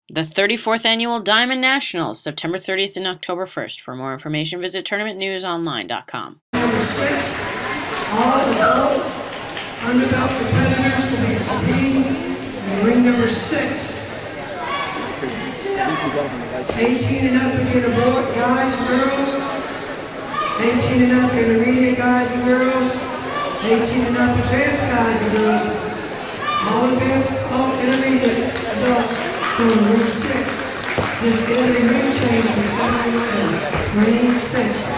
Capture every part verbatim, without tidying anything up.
The thirty-fourth Annual Diamond Nationals, September thirtieth and October first. For more information, visit tournament news online dot com. Number six, all adult underbelt competitors will be competing in ring number six. eighteen and up again aboard, guys and girls. eighteen and up intermediate guys and girls. eighteen and up advanced guys and girls. All advanced, all intermediates, adults, go to ring six. This is a ring change from seven eleven. Ring six.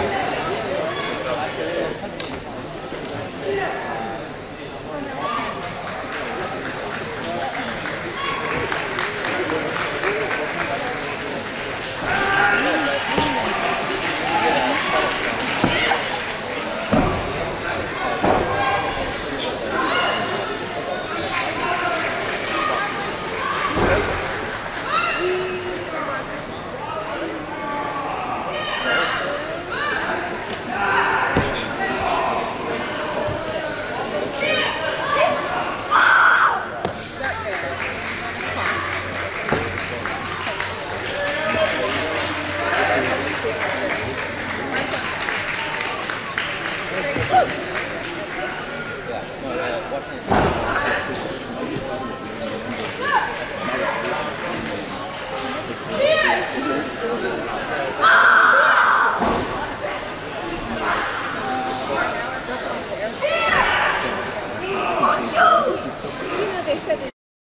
Yeah, no, uh, watching it.